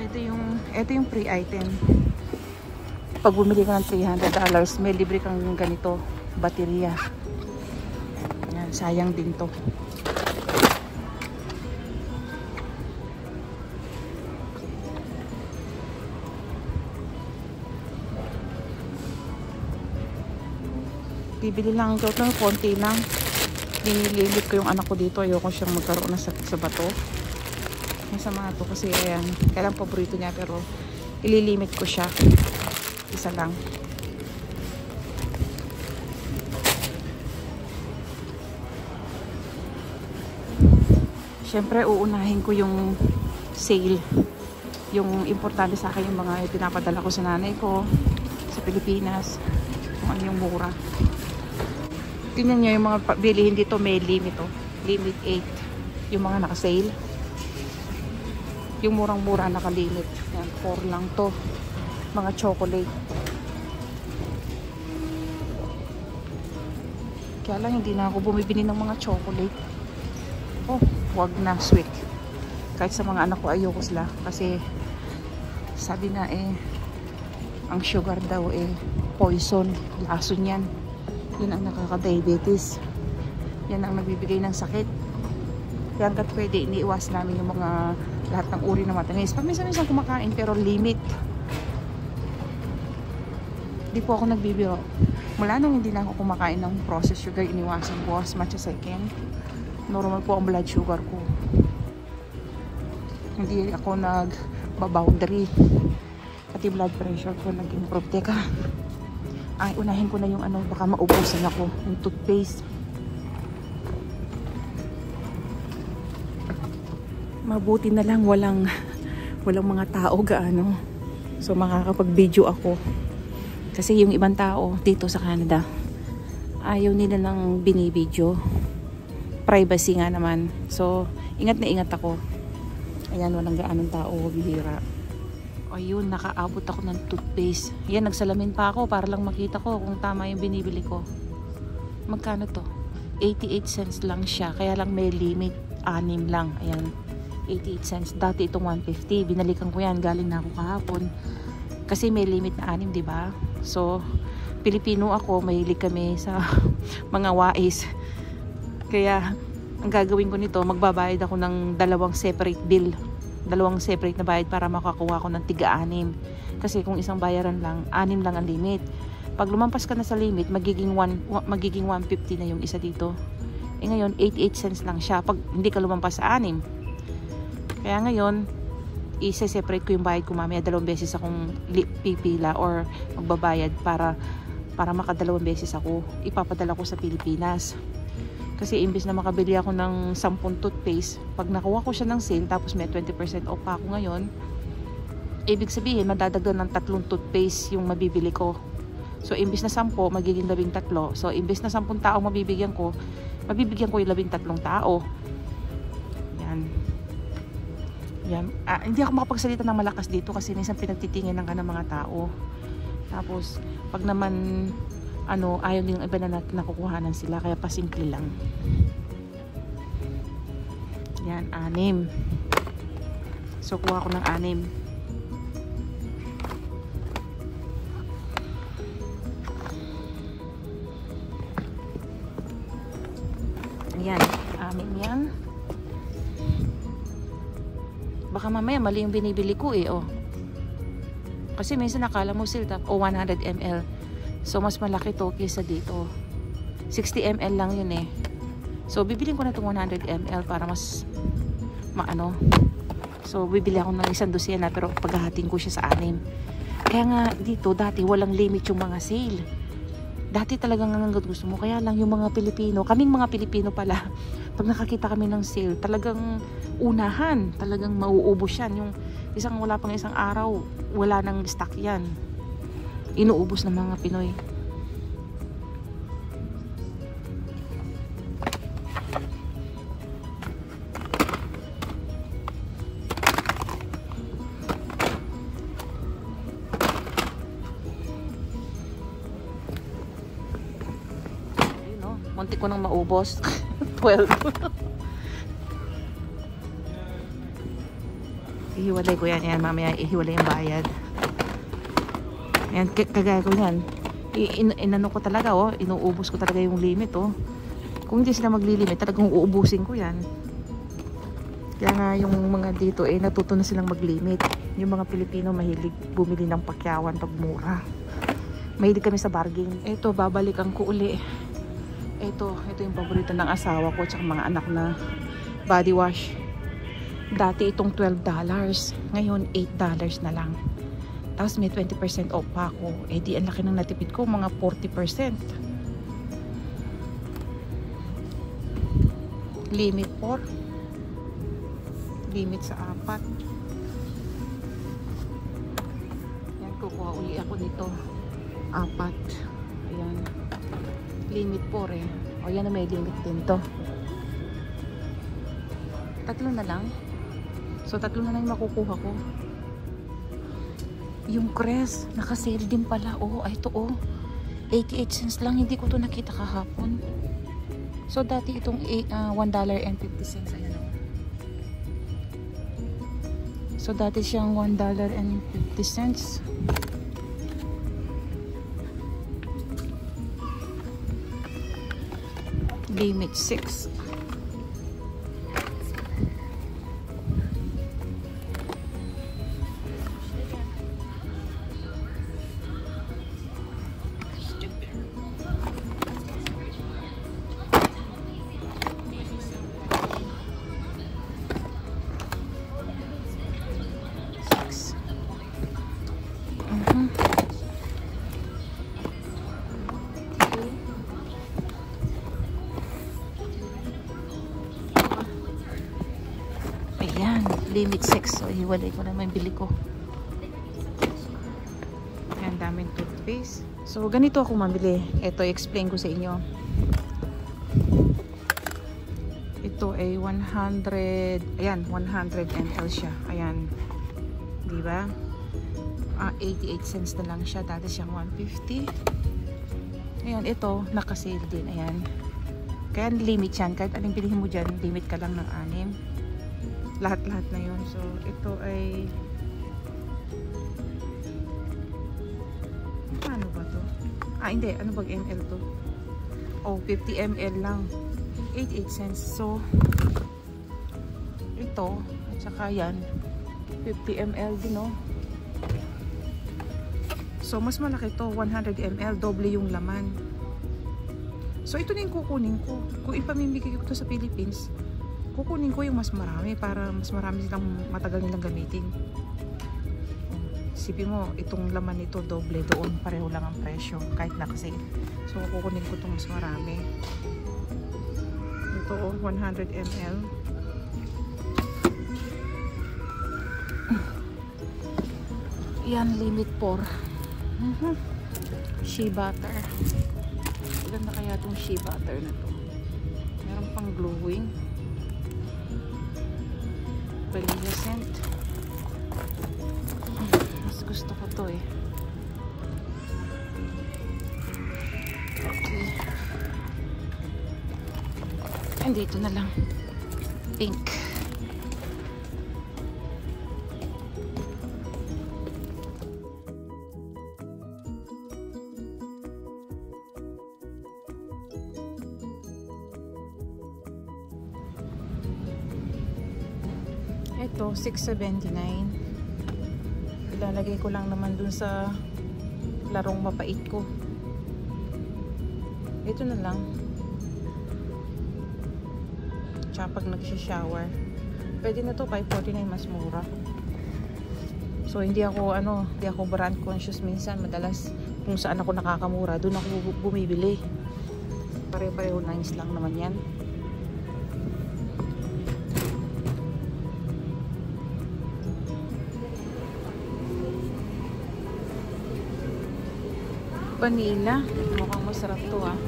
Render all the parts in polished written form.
Ito yung free item. Pag bumili ka ng $300, may libre kang ganito, baterya. Yan, sayang din to. Bibili lang ito ng konti lang. Dinilimit ko yung anak ko dito. Ayoko siyang magkaroon ng sakit sa bato. Yung sa mga to kasi ayan. Kailang paborito niya pero ililimit ko siya. Isa lang. Siyempre uunahin ko yung sale. Yung importante sa akin yung mga pinapadala ko sa nanay ko sa Pilipinas. Kung ano yung mura. Tingnan nyo yung mga bilihin dito, may limit oh. Limit 8. Yung mga naka-sale. Yung murang-mura naka-limit. Yan, 4 lang to. Mga chocolate. Kaya lang hindi na ako bumibili ng mga chocolate. Oh, wag na, sweet. Kahit sa mga anak ko ayoko sila. Kasi sabi na ang sugar daw poison. Lason yan. Yan ang nakaka-diabetes. Yan ang nagbibigay ng sakit. Kaya hanggat pwede, iniiwas namin yung mga lahat ng uri ng matamis. Pag minsan-minsan kumakain, pero limit. Di po ako nagbibiro. Mula nung hindi na ako kumakain ng processed sugar, iniwasan ko as much as I can. Normal po ang blood sugar ko. Hindi ako nag-boundary. Pati blood pressure ko nag-improve. Teka. Ay, unahin ko na yung ano, baka maubusan ako. Yung toothpaste. Mabuti na lang walang mga tao gaano. So makakapag-video ako. Kasi yung ibang tao dito sa Canada, ayaw nila ng binibideo. Privacy nga naman. So, ingat na ingat ako. Ayan, walang gaanong tao, bihira. Ayun, nakaabot ako ng toothpaste. Yan, nagsalamin pa ako para lang makita ko kung tama yung binibili ko. Magkano to? 88 cents lang siya. Kaya lang may limit. 6 lang. Ayan, 88 cents. Dati itong 150. Binalikan ko yan. Galing na ako kahapon. Kasi may limit na 6, di ba? So, Pilipino ako. Mahilig kami sa mga wais. Kaya, ang gagawin ko nito, magbabayad ako ng 2 separate bill. 2 separate na bayad para makakuha ko ng tiga-6. Kasi kung isang bayaran lang, 6 lang ang limit. Pag lumampas ka na sa limit, magiging 150 na yung isa dito. Ngayon, 88 cents lang siya pag hindi ka lumampas sa 6. Kaya ngayon, i-separate ko yung bayad ko mamaya. 2 beses akong pipila or magbabayad para maka 2 beses ako. Ipapadala ko sa Pilipinas. Kasi imbes na makabili ako ng 10 toothpaste, pag nakuha ko siya ng sale, tapos may 20% off pa ako ngayon, ibig sabihin, madadagdag ng 3 toothpaste yung mabibili ko. So, imbes na 10, magiging 13. So, imbes na 10 tao mabibigyan ko yung 13 tao. Yan. Yan. Hindi ako makapagsalita ng malakas dito kasi minsan pinagtitinginan ka ng mga tao. Tapos, pag naman ayaw din yung iba na nakukuhanan sila, kaya pasimple lang. Yan, 6. So, kuha ko ng 6. Yan, 6 yan. Baka mamaya mali yung binibili ko oh. Kasi minsan nakala mo sila 100 ml. So, mas malaki to kaysa dito. 60 ml lang yun So, bibilin ko na itong 100 ml para mas maano. So, bibili ako ng 1 dosena pero paghahatin ko siya sa 6. Kaya nga dito, dati walang limit yung mga sale. Dati talagang hanggang gusto mo. Kaya lang yung mga Pilipino, kaming mga Pilipino pala, pag nakakita kami ng sale, talagang unahan. Talagang mauubos yan. Yung wala pang isang araw, wala nang stock yan. Inuubos ng mga Pinoy. Ayun munti ko nang maubos. 12. Ihiwalay ko yan. Ayan, mamaya ihiwalay yung bayad. Ayan, kagaya ko yan. Inano ko talaga, oh. Inuubos ko talaga yung limit, oh. Kung hindi sila maglilimit, talagang uubusin ko yan. Kaya nga yung mga dito, natuto na silang maglimit. Yung mga Pilipino mahilig bumili ng pakyawan pag mura. Mahilig kami sa bargain. Ito, babalikan ko uli. Ito yung paborito ng asawa ko at mga anak na body wash. Dati itong $12. Ngayon, $8 na lang. Tapos may 20% off pa ako. Di ang laki ng natipid ko, mga 40%. Limit 4. Limit sa 4. Yan, kukuha uli ako nito. 4. Ayan. Limit 4 eh. O yan na may limit din to. 3 na lang. So 3 na lang yung makukuha ko. Yung Crest, naka-sale din pala. Oh, ay ito oh. 88 cents lang. Hindi ko to nakita kahapon. So dati itong $1.50. Ayan oh. So dati siyang $1.50. Limit 6. Limit 6. So, hiwalay ko naman yung bili ko. Ayan, daming toothpaste. So, ganito ako mamili. Ito, explain ko sa inyo. Ito ay 100. Ayan, 100 ml siya. Ayan. Diba? 88 cents na lang siya. Dati siyang 150. Ayan, ito, nakasale din. Ayan. Kaya limit yan. Kahit anong pilihin mo dyan, limit ka lang ng 6. Lahat-lahat na yun. So, ito ay paano ba to? Hindi. Ano bang ml to? Oh, 50 ml lang. 88 cents. So, ito. At saka yan. 50 ml din, no? So, mas malaki to. 100 ml. Doble yung laman. So, ito na yung kukunin ko. Kung ipamimigay ko to sa Philippines, kukunin ko yung mas marami para mas marami silang matagal nilang gamitin. Isipin mo, itong laman nito doble doon, pareho lang ang presyo kahit nakasale. So kukunin ko itong mas marami. Ito 100 ml. Yan, limit 4. Shea butter. Ilan na kaya itong shea butter na to? Meron pang glowing. Vanilla scent. Mas gusto ko to eh. Okay. And dito na lang. Pink. Ito, $6.79. Ilalagay ko lang naman dun sa larong mapait ko. Ito na lang. Tsaka pag nagsishower. Pwede na to, $5.49, mas mura. So, hindi ako brand conscious minsan. Madalas, kung saan ako nakakamura, dun ako bumibili. Pare-pareho nice lang naman yan. Vanilla. Mukhang masarap to ah.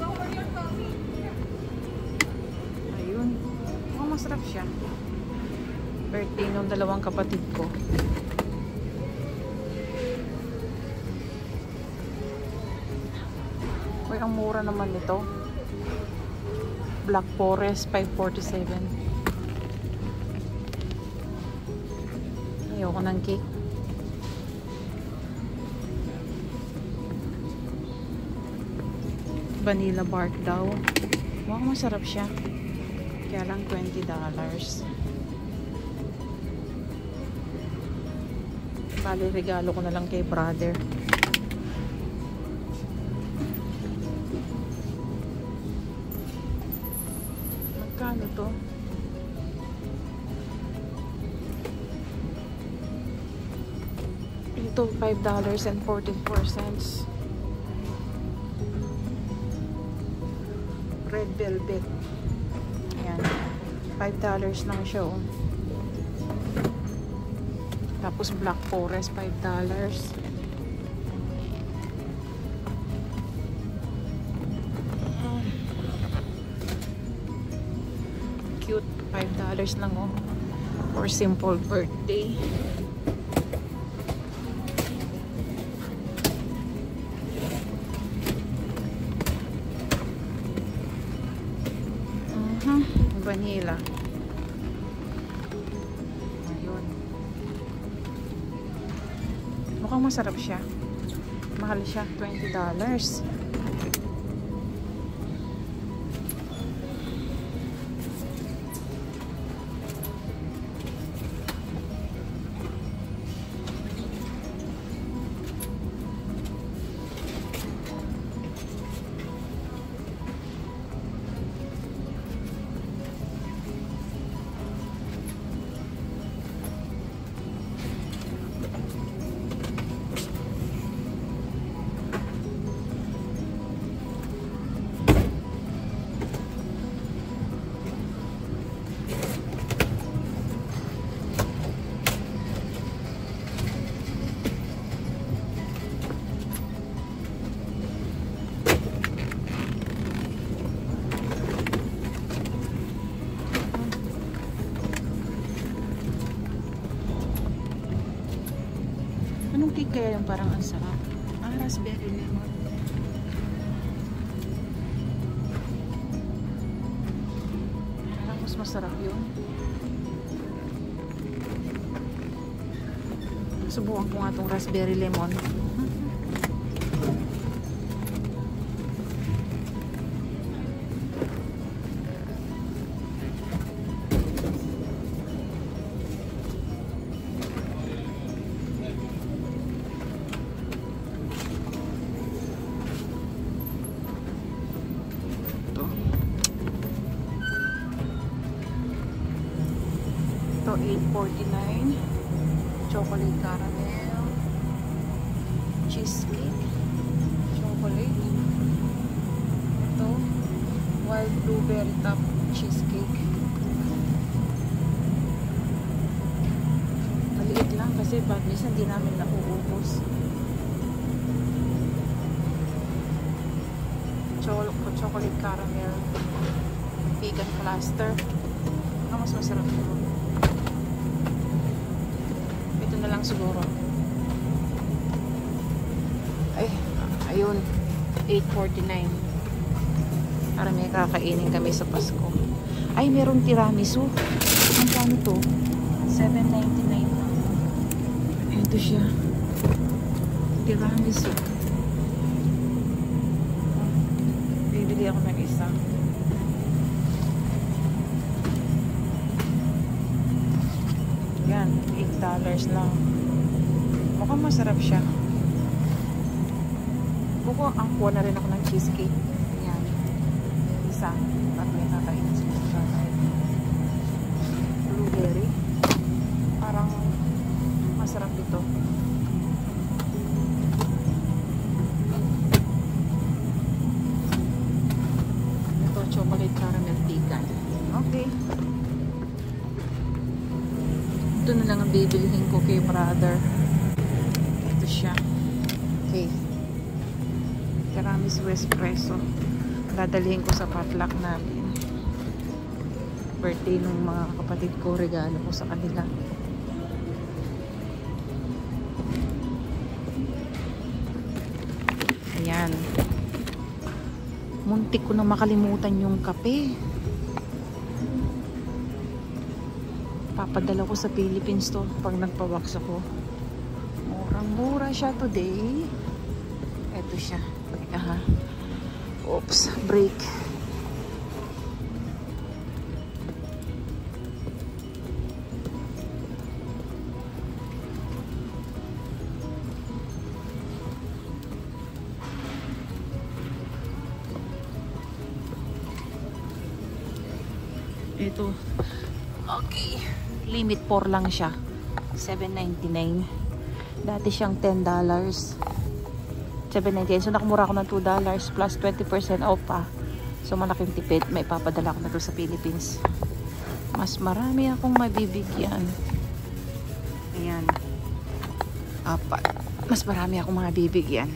Ayun. Mukhang masarap siya. Birthday nung dalawang kapatid ko. Uy, ang mura naman nito. Black Forest, $5.47. Ayoko ng cake. Vanilla bark daw. Mukhang masarap siya. Kaya lang $20. Bali, regalo ko na lang kay brother. Magkano to? Ito, $5.44. Red velvet. Ayan. $5 lang siya, oh. Tapos Black Forest, $5. Cute. $5 lang, oh. For simple birthday. Vanilla. Ayun. Mukhang masarap siya. Mahal siya, $20. Anong cake kaya yung parang ang sarap? Raspberry lemon. Parang mas masarap yun. Subukan ko nga itong raspberry lemon. Ito, $8.49. Chocolate caramel. Cheesecake. Chocolate. Ito, wild blueberry top cheesecake. Maliit lang kasi pag minsan di namin nauubos. Chocolate caramel. Vegan cluster. Mas masarap ito. Ito na lang siguro. Ay, ayun. $8.49. Para may kakainin kami sa Pasko. Ay, meron tiramisu. Ang kano to? $7.99. Ito siya. Tiramisu. Bibili ako ng isa. Yan, $8 lang. Mukhang masarap siya. Kuha na rin ako ng cheesecake. Yan. Isa. At may kakainin siya. Blueberry. Parang masarap ito. Ito, chocolate caramel vegan. Okay. Ito na lang ang bibilihin ko kay brother. Ito siya. Okay. Tiramisu espresso. Dadalhin ko sa potluck namin. Birthday ng mga kapatid ko. Regalo ko sa kanila. Ayan. Muntik ko na makalimutan yung kape. Papadala ko sa Philippines to pag nagpa-wax ako. Murang-mura siya today. Ito siya. Oops, break. Ito. Okay. Limit 4 lang siya. $7.99. Dati siyang $10. $7.99. So nakamura ako ng $2 plus 20% off pa. So malaking tipid. May papadala ko na to sa Philippines. Mas marami akong mabibigyan. Ayan. Apat. Mas marami akong mabibigyan.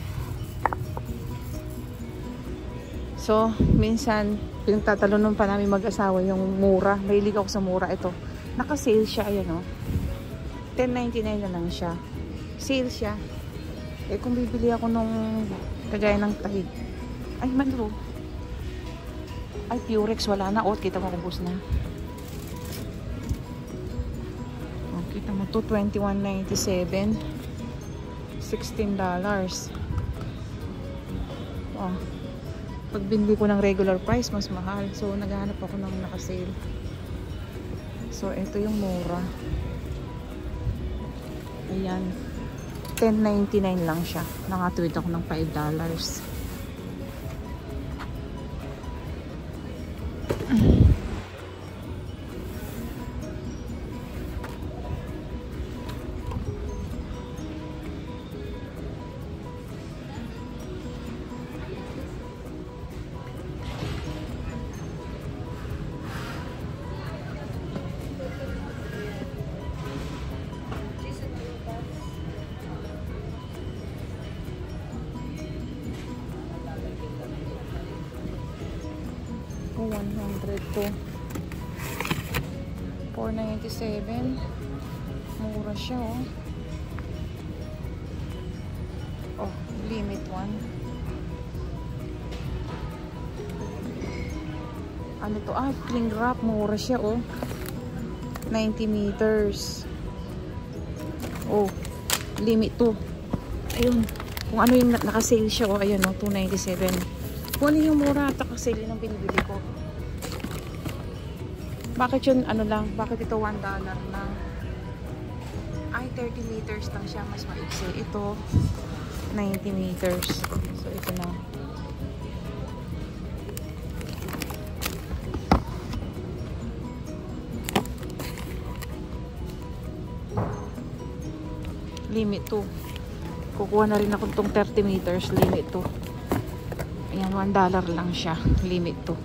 So, minsan, pinagtatalunan pa namin mag-asawa yung mura. Mahilig ako sa mura. Ito. Naka-sale siya. Ayan o. $10.99 na lang siya. Sale siya. Eh, kung bibili ako nung kagaya ng tahig. Ay, manro. Ay, Purex. Wala na. O, kita mo kubos na. O, kita mo to. $21.97. $16. O. Pag binili ko ng regular price, mas mahal. So, naghahanap ako ng naka-sale. So, ito yung mura. Ayan. $10.99 lang siya. Nakatawid ako ng $5. $100 to $4.97. Mura siya oh. Oh, limit 1. Ano to? Ah, cling wrap. Mura siya oh. 90 meters. Oh, limit 2. Ayun. Kung ano yung naka-sale siya oh. Ayun oh, $2.97. Kung ano yung mura at naka-sale ng binibili ko. Bakit yun, ano lang, bakit ito $1 lang? Ay, 30 meters lang siya, mas maiksi. Ito, 90 meters. So, ito na. Limit 2. Kukuha na rin ako itong 30 meters, limit 2. Ayan, $1 lang siya, limit 2.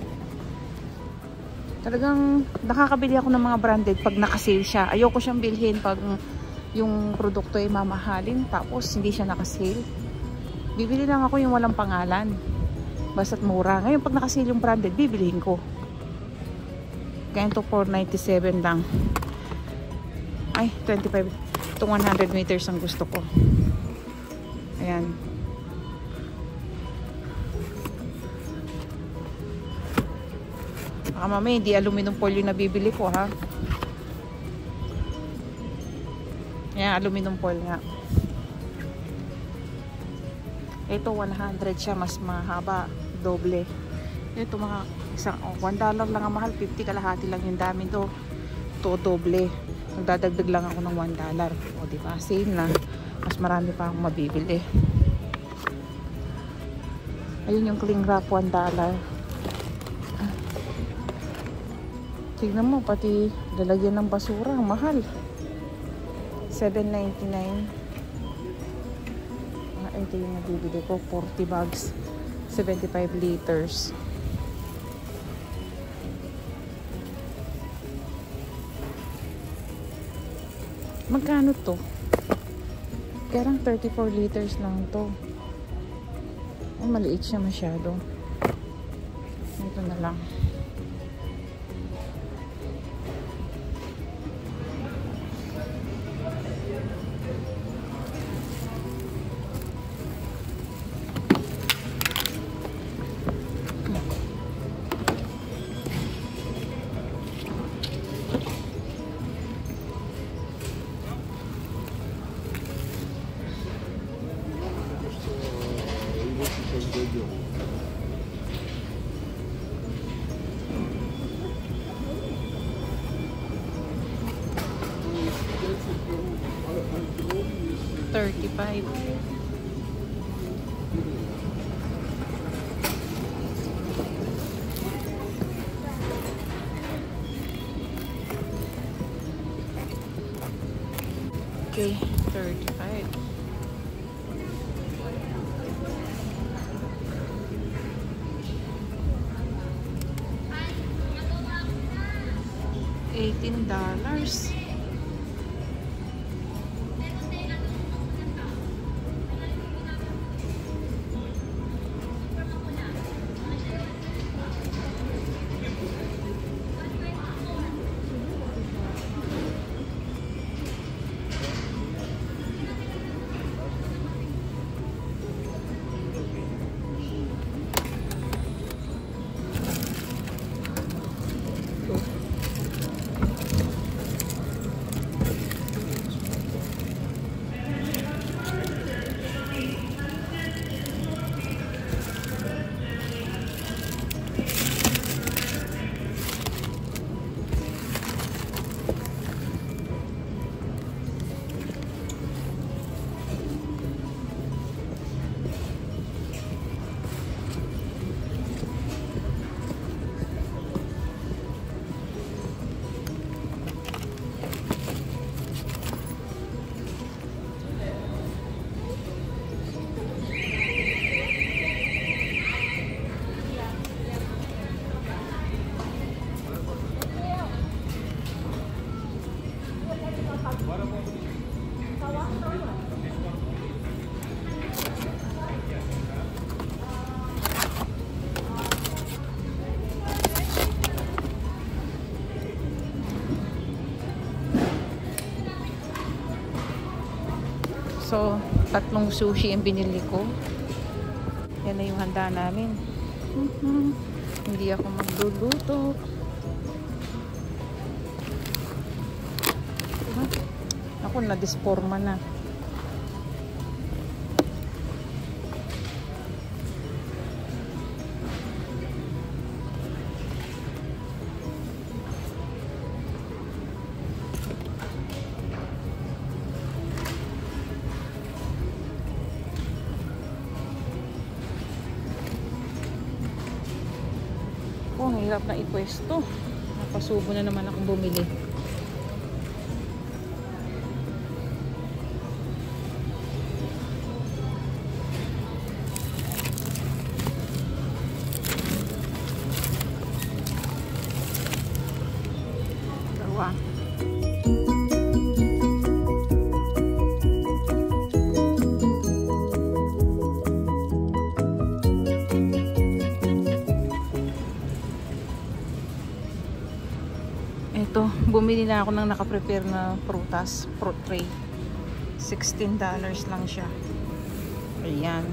Talagang nakakabili ako ng mga branded pag naka-sale siya. Ayoko siyang bilhin pag yung produkto ay mamahalin tapos hindi siya naka-sale. Bibili lang ako yung walang pangalan. Basta't mura. Ngayon pag naka-sale yung branded, bibilihin ko. Kaya ito $4.97 lang. Ay, 25. Itong 100 meters ang gusto ko. Ayan. Mamaya hindi aluminum foil yung nabibili ko ha. Ayan, aluminum foil nga. Ito 100 siya, mas mahaba, doble. Ito mga isang $1 lang ang mahal, 50 kalahati lang yung dami to. Ito doble. Nagdadagdag lang ako ng $1. O diba, same na. Mas marami pa akong mabibili. Ayun yung cling wrap, $1. Tignan mo, pati lalagyan ng basura, ang mahal. $7.99. Ito yung nabibili ko, 40 bags, 75 liters. Magkano to? Karang 34 liters lang to. Oh, maliit siya masyado. Ito na lang. 35. Okay, 35. $18. So, 3 sushi ang binili ko. Yan na yung handa namin. Hindi ako magluluto. Ako na-disforma na. Ang hirap na ipwesto. Napasubo na naman akong bumili. Dalawa. Ito, bumili na ako ng nakaprepare na prutas, fruit tray. $16 lang siya. Ayan.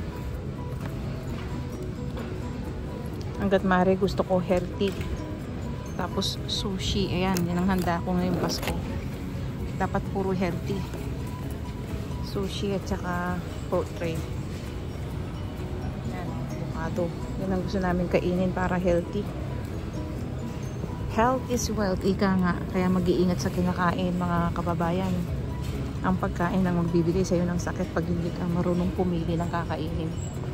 Hanggat maaari gusto ko healthy. Tapos sushi, ayan, yan ang handa ko ngayong Pasko. Dapat puro healthy. Sushi at saka fruit tray. Ayan, avocado. Yan ang gusto namin kainin para healthy. Health is wealth, ika nga. Kaya mag-iingat sa kinakain, mga kababayan. Ang pagkain ang magbibigay sa iyo ng sakit pag hindi ka marunong pumili ng kakainin.